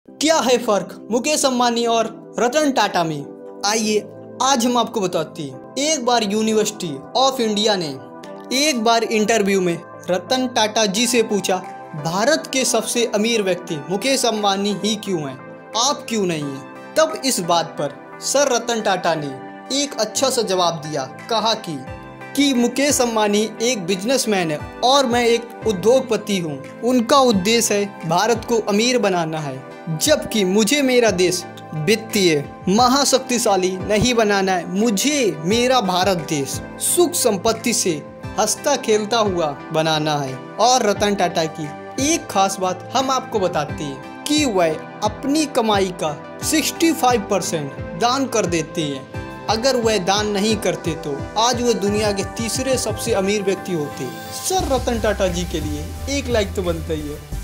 क्या है फर्क मुकेश अंबानी और रतन टाटा में? आइए आज हम आपको बताते हैं। एक बार यूनिवर्सिटी ऑफ इंडिया ने एक बार इंटरव्यू में रतन टाटा जी से पूछा, भारत के सबसे अमीर व्यक्ति मुकेश अंबानी ही क्यों हैं, आप क्यों नहीं हैं? तब इस बात पर सर रतन टाटा ने एक अच्छा सा जवाब दिया। कहा कि मुकेश अंबानी एक बिजनेसमैन है और मैं एक उद्योगपति हूँ। उनका उद्देश्य है भारत को अमीर बनाना है, जबकि मुझे मेरा देश वित्तीय महाशक्तिशाली नहीं बनाना है। मुझे मेरा भारत देश सुख संपत्ति से हंसता खेलता हुआ बनाना है। और रतन टाटा की एक खास बात हम आपको बताते हैं कि वह अपनी कमाई का 65% दान कर देते हैं। अगर वह दान नहीं करते तो आज वह दुनिया के तीसरे सबसे अमीर व्यक्ति होते। सर रतन टाटा जी के लिए एक लाइक तो बनता ही है।